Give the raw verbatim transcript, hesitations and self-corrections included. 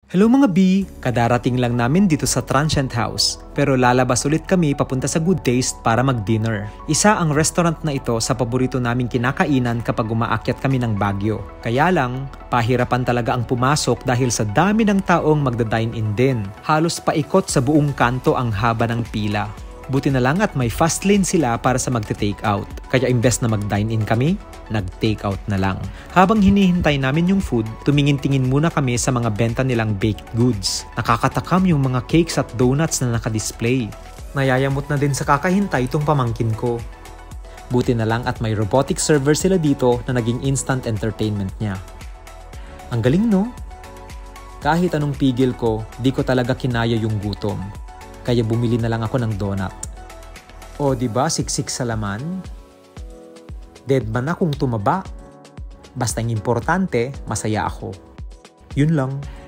Hello mga B! Kadarating lang namin dito sa Transient House. Pero lalabas ulit kami papunta sa Good Taste para mag-dinner. Isa ang restaurant na ito sa paborito naming kinakainan kapag umaakyat kami ng Baguio. Kaya lang, pahirapan talaga ang pumasok dahil sa dami ng taong magda-dine-in din. Halos paikot sa buong kanto ang haba ng pila. Buti na lang at may fast lane sila para sa magte-take out. Kaya imbes na mag-dine-in kami, nag-take out na lang. Habang hinihintay namin yung food, tumingin-tingin muna kami sa mga benta nilang baked goods. Nakakatakam yung mga cakes at donuts na nakadisplay. Nayayamot na din sa kakahintay itong pamangkin ko. Buti na lang at may robotic server sila dito na naging instant entertainment niya. Ang galing no? Kahit anong pigil ko, di ko talaga kinaya yung gutom. Kaya bumili na lang ako ng donut. O diba siksik sa laman? Dead man akong tumaba. Basta ang importante, masaya ako. Yun lang.